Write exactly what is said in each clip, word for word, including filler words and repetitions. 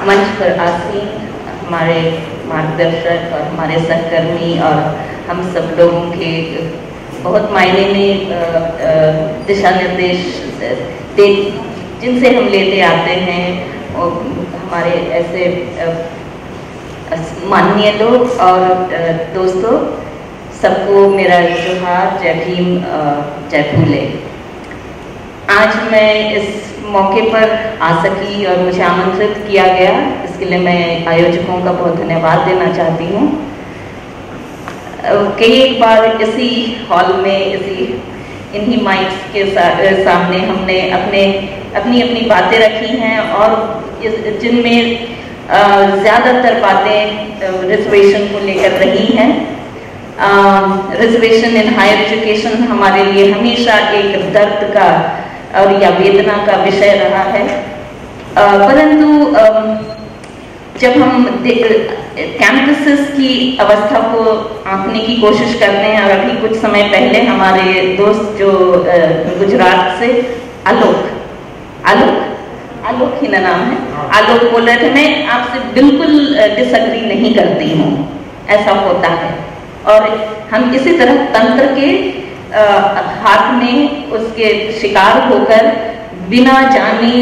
मंच पर आसीन हमारे मार्गदर्शक और हमारे सहकर्मी और हम सब लोगों के बहुत मायने में दिशा निर्देश दे जिनसे हम लेते आते हैं, और हमारे ऐसे माननीय लोग और दोस्तों, सबको मेरा जोहार, जय भीम, जय फूले। आज मैं इस मौके पर आ सकी और मुझे आमंत्रित किया गया, इसके लिए मैं आयोजकों का बहुत धन्यवाद देना चाहती हूँ। कई एक बार इसी हॉल में, इसी इन्हीं माइक्स के सा, सामने हमने अपने अपनी अपनी बातें रखी हैं, और जिनमें ज़्यादातर बातें रिजर्वेशन को लेकर रही हैं। रिजर्वेशन इन हायर एजुकेशन हमारे लिए हमेशा एक दर्द का और या वेदना का विषय रहा है, परंतु जब हम कैंपसेस की अवस्था को आंकने की कोशिश करते हैं, और अभी कुछ समय पहले हमारे दोस्त जो गुजरात से आलोक आलोक आलोक ही ना नाम है, आलोक बोल रहे थे, मैं आपसे बिल्कुल डिसएग्री नहीं करती हूँ, ऐसा होता है। और हम इसी तरह तंत्र के हाथ में उसके शिकार होकर बिना जाने,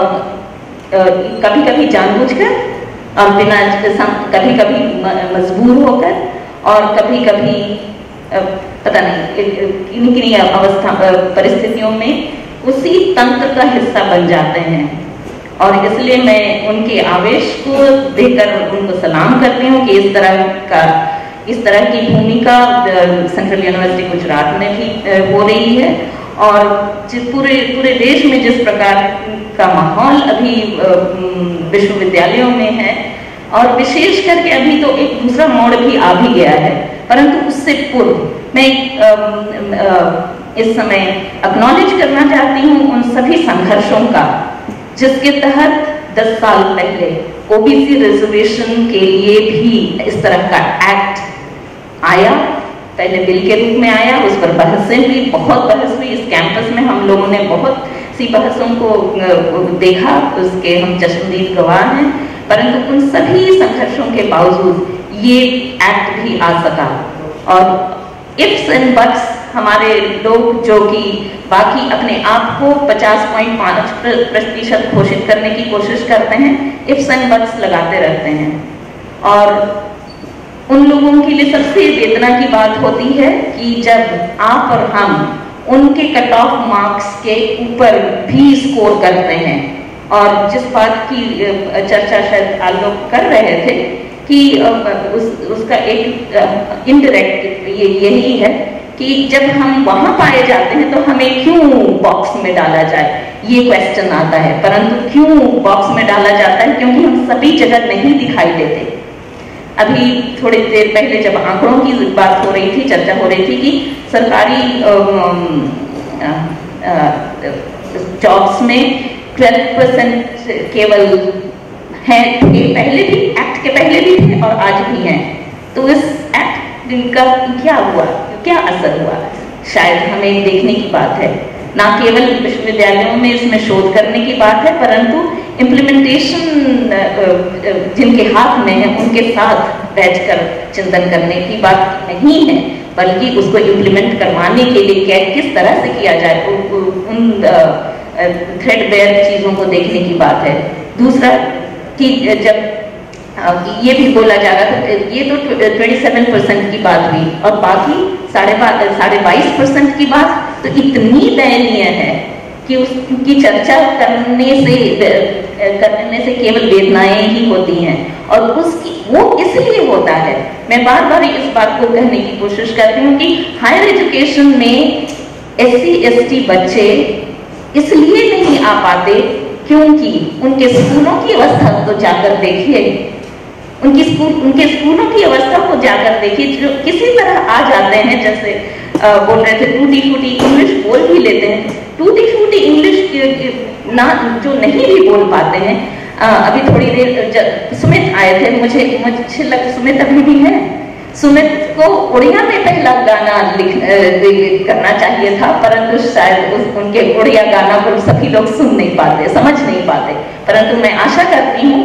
कभी कभी जानबूझकर और बिना कभी कभी मजबूर होकर, और कभी कभी पता नहीं किन्हीं किन्हीं अवस्था परिस्थितियों में उसी तंत्र का हिस्सा बन जाते हैं। और इसलिए मैं उनके आवेश को देकर उनको सलाम करती हूँ कि इस तरह का इस तरह की भूमिका सेंट्रल यूनिवर्सिटी गुजरात में भी हो रही है, और पूरे पूरे देश में जिस प्रकार का माहौल अभी विश्वविद्यालयों में है, और विशेष करके अभी तो एक दूसरा मोड़ भी आ भी गया है, परंतु उससे पूर्व मैं इस समय एक्नॉलेज करना चाहती हूँ उन सभी संघर्षों का जिसके तहत दस साल पहले ओबीसी रिजर्वेशन के लिए भी इस तरह का एक्ट आया। पहले बिल के रूप में आया, उस पर बहसें हुई, बहुत बहस हुई। इस कैंपस में हम लोगों ने बहुत सी बहसों को देखा, उसके हम चश्मदीद गवाह हैं, परंतु उन सभी संघर्षों के बावजूद ये एक्ट भी आ सका। और इफ्स एंड बट्स हमारे लोग जो कि बाकी अपने आप को पचास पॉइंट पाँच प्रतिशत घोषित करने की कोशिश करते हैं, इफ्स एंड बट्स लगाते रहते हैं। और उन लोगों के लिए सबसे वेदना की बात होती है कि जब आप और हम उनके कट ऑफ मार्क्स के ऊपर भी स्कोर करते हैं। और जिस बात की चर्चा शायद आलोक कर रहे थे कि उस, उसका एक इनडायरेक्ट ये यही है कि जब हम वहां पाए जाते हैं तो हमें क्यों बॉक्स में डाला जाए, ये क्वेश्चन आता है। परंतु क्यों बॉक्स में डाला जाता है? क्योंकि हम सभी जगह नहीं दिखाई देते। अभी थोड़ी देर पहले जब आंकड़ों की बात हो रही थी, चर्चा हो रही थी कि सरकारी जॉब्स में ट्वेल्व परसेंट केवल है, पहले भी एक्ट के पहले भी थे और आज भी हैं। तो इस एक्ट का क्या हुआ, क्या असर हुआ, शायद हमें देखने की बात है। ना केवल विश्वविद्यालयों में इसमें शोध करने की बात है, परंतु इम्प्लीमेंटेशन जिनके हाथ में है उनके साथ बैठकर चिंतन करने की बात नहीं है, बल्कि उसको इम्प्लीमेंट करवाने के लिए क्या किस तरह से किया जाए, उन थ्रेडबेयर चीज़ों को देखने की बात है। दूसरा कि जब ये भी बोला जा रहा था, ये तो सत्ताईस परसेंट की बात हुई, और बाकी साढ़े साढ़े बाईस परसेंट की बात तो इतनी दयनीय है कि उसकी चर्चा करने से करने से केवल वेदनाएं ही होती हैं। और उसकी वो इसलिए होता है, मैं बार बार इस बात को कहने की कोशिश करती हूँ कि हायर एजुकेशन में एस सी एस टी बच्चे इसलिए नहीं आ पाते क्योंकि उनके स्कूलों की अवस्था तो जाकर देखिए, उनकी स्कूल उनके स्कूलों की अवस्था को जाकर देखिए, जो किसी तरह आ जाते हैं, जैसे आ, बोल रहे थे टूटी फूटी इंग्लिश बोल भी लेते हैं, टूटी फूटी इंग्लिश ना जो नहीं भी बोल पाते हैं। आ, अभी थोड़ी देर सुमित आए थे, मुझे मुझे लग सुमित अभी भी है, सुमित को उड़िया में पहला गाना लिख करना चाहिए था, परंतु शायद उस उनके उड़िया गाना को सभी लोग सुन नहीं पाते, समझ नहीं पाते। परंतु मैं आशा करती हूँ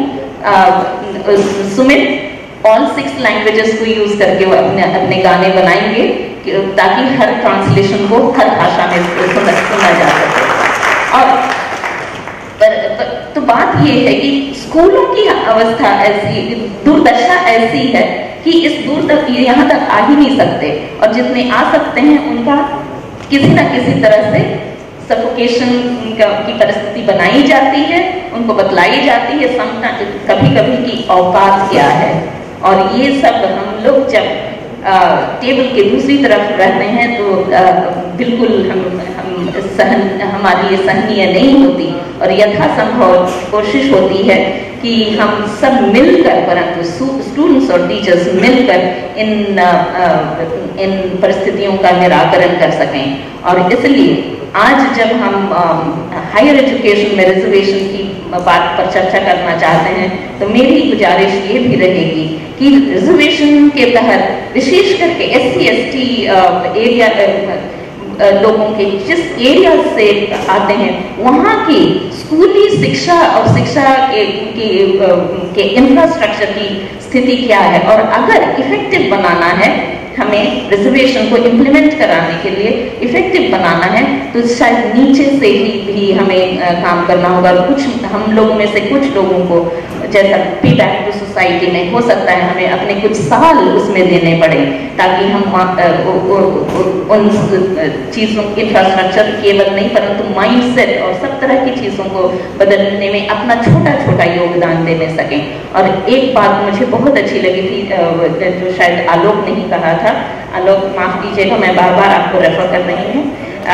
सुमित ऑल सिक्स लैंग्वेजेस को यूज करके वो अपने अपने गाने बनाएंगे ताकि हर ट्रांसलेशन को हर भाषा में सुना, सुना जा सके। और पर, पर, तो बात ये है कि स्कूलों की अवस्था ऐसी, दुर्दशा ऐसी है कि इस दूर तक यहाँ तक आ ही नहीं सकते, और जितने आ सकते हैं उनका किसी ना किसी तरह से सफोकेशन की परिस्थिति बनाई जाती है, उनको बतलाई जाती है कभी कभी की औकात क्या है। और ये सब हम लोग जब आ, टेबल के दूसरी तरफ रहते हैं तो आ, बिल्कुल हम हम सहन हमारी ये सहनीय नहीं होती, और यथासंभव कोशिश होती है कि हम सब मिलकर, परंतु स्टूडेंट्स और टीचर्स मिलकर इन आ, इन परिस्थितियों का निराकरण कर सकें। और इसलिए आज जब हम हायर एजुकेशन में रिजर्वेशन की बात पर चर्चा करना चाहते हैं तो मेरी गुजारिश ये भी रहेगी कि रिजर्वेशन के तहत विशेष करके S C S T area लोगों के जिस एरिया से आते हैं वहाँ की स्कूली शिक्षा और शिक्षा के, के, के इंफ्रास्ट्रक्चर की स्थिति क्या है, और अगर इफेक्टिव बनाना है, हमें रिजर्वेशन को इम्प्लीमेंट कराने के लिए इफेक्टिव बनाना है, तो शायद नीचे से ही भी हमें आ, काम करना होगा। कुछ हम लोगों में से कुछ लोगों को जैसा पे बैक टू सोसाइटी में हो सकता है हमें अपने कुछ साल उसमें देने पड़े ताकि हम आ, आ, उ, उ, उ, उन चीज़ों इंफ्रास्ट्रक्चर केवल नहीं परंतु माइंडसेट और सब तरह की चीज़ों को बदलने में अपना छोटा छोटा योगदान देने सकें। और एक बात मुझे बहुत अच्छी लगी थी जो शायद आलोक ने ही कहा था, आलोक माफ कीजिएगा मैं बार बार आपको रेफर कर रही हूँ,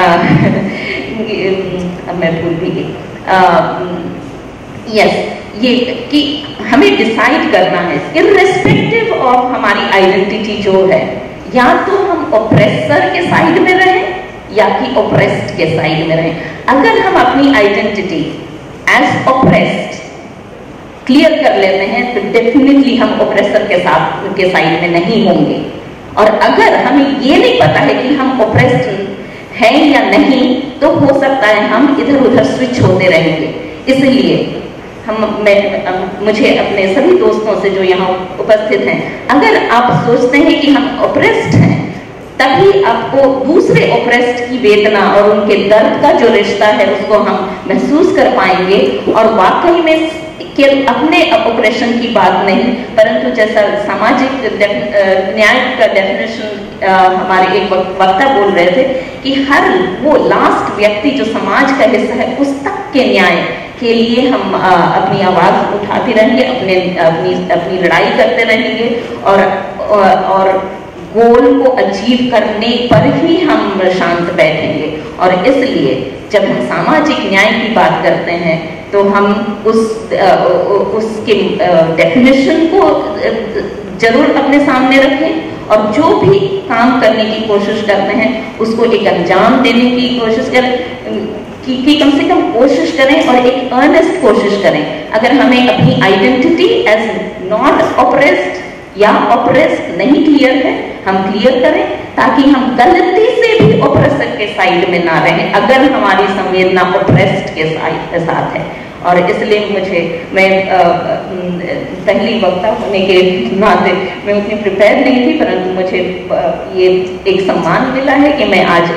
अब मैं भूल भी गई। यस, ये कि हमें डिसाइड करना है इर्रेस्पेक्टिव ऑफ हमारी आइडेंटिटी जो है, या तो हम ऑप्रेसर के साइड में रहें या कि ऑप्रेस्ड के साइड में रहें। अगर हम अपनी आइडेंटिटी एज ऑप्रेस्ड क्लियर कर लेते हैं तो डेफिनेटली हम ऑप्रेसर के साथ के साइड में नहीं होंगे, और अगर हमें ये नहीं पता है कि हम ऑप्रेस्ड हैं या नहीं तो हो सकता है हम इधर उधर स्विच होते रहेंगे। इसलिए हम मैं मुझे अपने सभी दोस्तों से जो यहाँ उपस्थित हैं, अगर आप सोचते हैं कि हम ऑप्रेस्ड हैं तभी आपको दूसरे ऑप्रेस्ड की वेदना और उनके दर्द का जो रिश्ता है उसको हम महसूस कर पाएंगे, और वाकई में कि अपने ऑपरेशन की बात नहीं परंतु जैसा सामाजिक न्याय का डेफिनेशन हमारे एक वक्ता बोल रहे थे कि हर वो लास्ट व्यक्ति जो समाज का हिस्सा है उस तक के न्याय के लिए हम आ, अपनी आवाज उठाते रहेंगे, अपने अपनी अपनी लड़ाई करते रहेंगे, और और, और गोल को अचीव करने पर ही हम शांत बैठेंगे। और इसलिए जब हम सामाजिक न्याय की बात करते हैं तो हम उस उसके डेफिनेशन को जरूर अपने सामने रखें, और जो भी काम करने की कोशिश करते हैं उसको एक अंजाम देने की कोशिश करें कि, कि कम से कम कोशिश करें और एक अर्नेस्ट कोशिश करें। अगर हमें अपनी आइडेंटिटी एज नॉट ऑप्रेस्ड या ऑप्रेस्ड नहीं क्लियर है, हम क्लियर करें ताकि हम गलती से भी ऑप्रेसर के साइड में ना रहें अगर हमारी संवेदना ऑप्रेस्ड के साथ है। और इसलिए मुझे मैं आ, पहली वक्ता होने के नाते मैं उतनी प्रिपेयर नहीं थी, परंतु मुझे आ, ये एक सम्मान मिला है कि मैं आज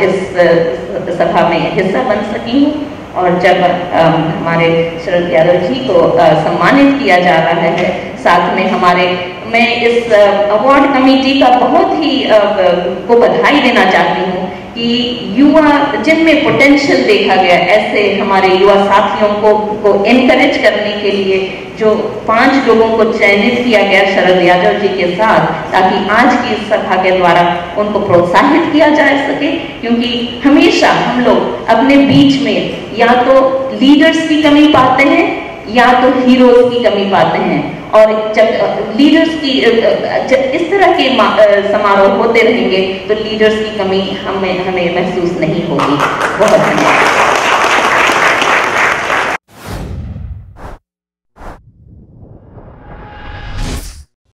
इस सभा में हिस्सा बन सकी हूँ। और जब आ, हमारे शरद यादव जी को आ, सम्मानित किया जा रहा है, साथ में हमारे मैं इस अवार्ड कमेटी का बहुत ही आ, को बधाई देना चाहती हूँ कि युवा जिनमें पोटेंशियल देखा गया, ऐसे हमारे युवा साथियों को को एनकरेज करने के लिए जो पांच लोगों को चयनित किया गया शरद यादव जी के साथ, ताकि आज की इस सभा के द्वारा उनको प्रोत्साहित किया जा सके। क्योंकि हमेशा हम लोग अपने बीच में या तो लीडर्स की कमी पाते हैं या तो हीरोज की कमी पाते हैं, और जब लीडर्स की जब इस तरह के समारोह होते रहेंगे तो लीडर्स की कमी हमें हमें महसूस नहीं होगी। बहुत धन्यवाद।